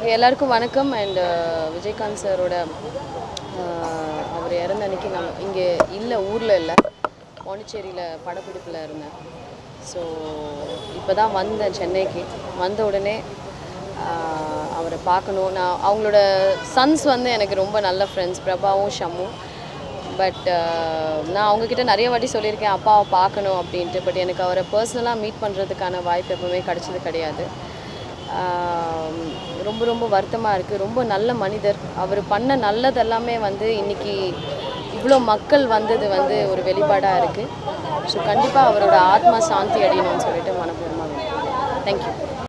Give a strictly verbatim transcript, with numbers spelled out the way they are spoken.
Okay, எல்லாருக்கும் வணக்கம். And Vijayakanth சாரோட அவர் இறந்த அன்னைக்கு நான் இங்கே இல்லை, ஊரில் இல்லை, பாண்டிச்சேரியில் படப்பிடிப்பில் இருந்தேன். ஸோ இப்போ தான் வந்தேன் சென்னைக்கு. வந்த உடனே அவரை பார்க்கணும். நான் அவங்களோட சன்ஸ் வந்து எனக்கு ரொம்ப நல்ல ஃப்ரெண்ட்ஸ், பிரபாவும் ஷம்மும். பட் நான் அவங்கக்கிட்ட நிறைய வாட்டி சொல்லியிருக்கேன் அப்பாவை பார்க்கணும் அப்படின்ட்டு. பட் எனக்கு அவரை பர்சனலாக மீட் பண்ணுறதுக்கான வாய்ப்பு எப்போவுமே கிடச்சது கிடையாது. ரொம்ப ரொம்ப வருத்தமாக இருக்குது. ரொம்ப நல்ல மனிதர். அவர் பண்ண நல்லது எல்லாமே வந்து இன்றைக்கி இவ்வளோ மக்கள் வந்தது வந்து ஒரு வெளிப்பாடாக இருக்குது. ஸோ கண்டிப்பாக அவரோட ஆத்மா சாந்தி அடையணும்னு சொல்லிட்டு மனப்பூர்வமாக வேணும். தேங்க்யூ.